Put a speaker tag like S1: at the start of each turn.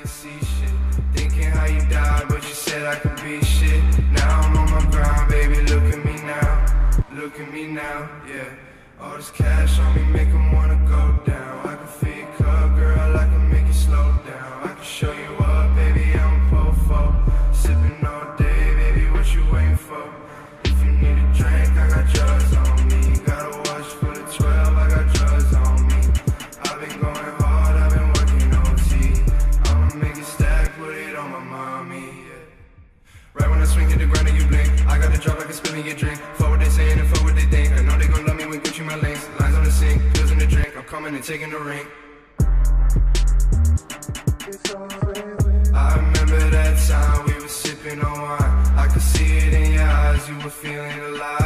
S1: ain't see shit. Thinking how you died, but you said I could be shit. Now I'm on my grind, baby, look at me now. Look at me now, yeah. All this cash on me make 'em wanna go down. I can feel your cup, girl, I can make you slow down. I can show you up, baby, I'm a po-fo. Sipping all day, baby, what you waiting for? If you need a drink, I got drugs on me. Got a watch for the 12, I got drugs on me. I've been going hard, I've been working OT. I'ma make it stack, put it on my mommy, yeah. Right when I swing to the ground and you blink, I got the drop like a spin in your drink. Fuck what they saying and fuck what they think. I know they gon' love me when Gucci my links. Lines on the sink, pills in the drink. I'm coming and taking the ring. I remember that time we were sipping on wine. I could see it in your eyes, you were feeling alive.